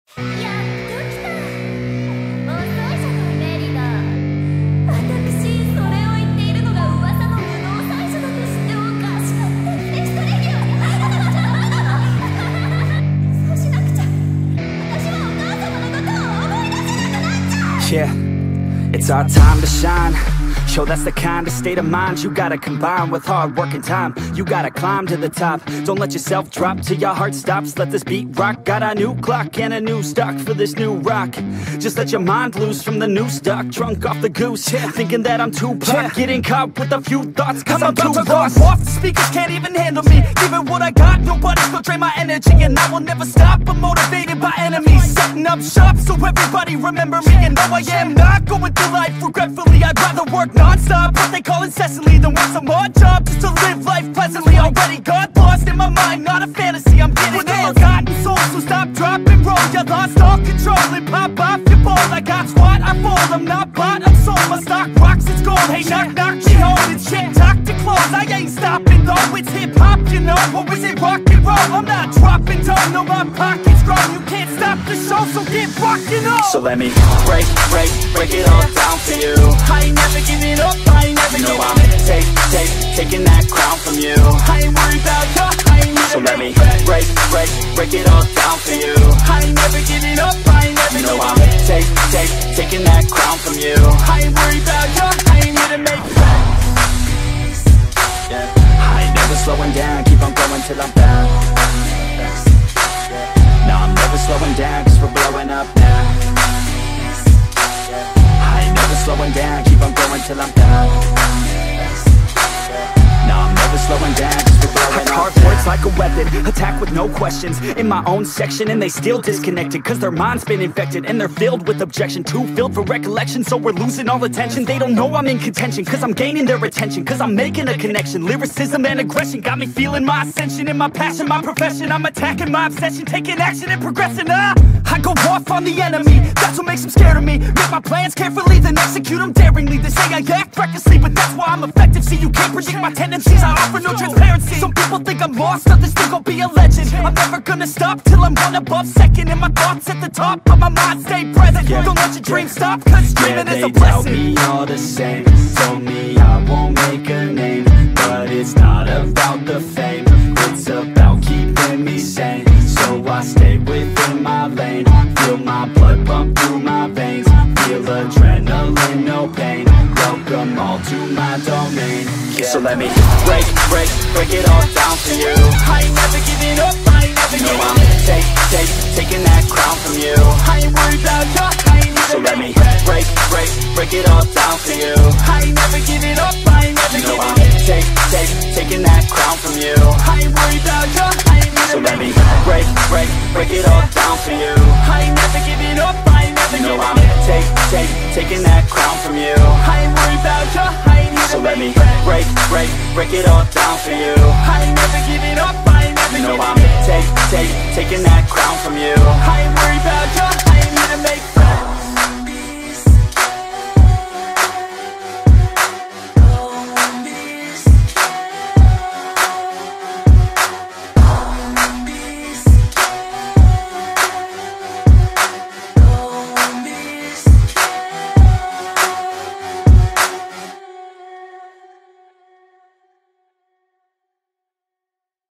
やっと来た。遅いじゃないメリダ。私それを言っているのが噂の無能最初だと知っておかしかった。エクストレギュラーに入らなかった。そうしなくちゃ。私はお母様のことを思い出せなくなっちゃう。 Yeah, it's our time to shine. Yo, that's the kind of state of mind you gotta combine with hard work and time. You gotta climb to the top. Don't let yourself drop till your heart stops. Let this beat rock. Got a new clock and a new stock for this new rock. Just let your mind loose from the new stock. Drunk off the goose, thinking that I'm too pop. Getting caught with a few thoughts cause I'm too lost. Off, the speakers can't even handle me. Giving what I got, nobody's gonna drain my energy. And I will never stop, I'm motivated by enemies. Setting up shop so everybody remember me. And no, I am not going through life regretfully. I'd rather work non-stop, what they call incessantly, than work some odd job just to live life pleasantly. Already got lost in my mind, not a fantasy, I'm getting ill-gotten soul, so stop, drop, and roll. You lost all control and pop off your ball. I got squat, I fold, I'm not bought, I'm sold. My stock rocks, it's gold. Hey, knock, knock, she home, it's shit, talk to close. I ain't stopping though, it's hip-hop, you know. Or is it rock and roll? I'm not dropping down, no, my pocket's grown. You can't stop the show, so get rockin' on. So let me break it all down for you. I ain't never giving up, I ain't never giving up. Taking that crown from you. I ain't worried about you, I ain't never. So let me break it all down for you. I ain't never giving up, I ain't never You know giving I'm up. taking that crown from you. I ain't worried about you, I ain't here to make facts. Yeah. I ain't never slowing down, keep on going till I'm down. No, I'm never slowing down, cause we're blowing up now. I ain't never slowing down, keep on going till I'm down. No, I'm never slowing down, cause we're blowing up. I carve words like a weapon, attack with no questions. In my own section, and they still disconnected, cause their mind's been infected, and they're filled with objection. Too filled for recollection, so we're losing all attention. They don't know I'm in contention, cause I'm gaining their attention, cause I'm making a connection. Lyricism and aggression got me feeling my ascension. In my passion, my profession, I'm attacking my obsession, taking action and progressing. I go off on the enemy, that's what makes them scared of me. Make my plans carefully, then execute them daringly. They say I act recklessly, but that's why I'm effective. See, you can't predict my tendencies, I offer no transparency. Some people think I'm lost, others think I'll be a legend. I'm never gonna stop till I'm one above second. And my thoughts at the top, but my mind stay present. Don't let your dreams stop, cause dreaming is a blessing. They tell me all the same, told me I won't make a name. But it's not about the fame, it's about keeping me sane. So I stay within my lane, feel my blood pump through my veins. Feel adrenaline, no pain, welcome all to my domain. So let me break it all down for you. I ain't never giving up, I ain't never You know giving I'm up. taking that crown from you. I ain't worried about you, I ain't So never let me giving up. break it all down for you. I ain't never giving up, I ain't never You know giving I'm up. taking that crown from you. I ain't worried about you, I ain't never So let me giving up. break it all down for you. I ain't never giving up, I ain't never You know giving I'm up. taking that crown from you. I ain't worried about you, I ain't here So to let me make facts. break it all down for you. I ain't never giving up, I ain't never You know giving I'm up. taking that crown from you. I ain't worried about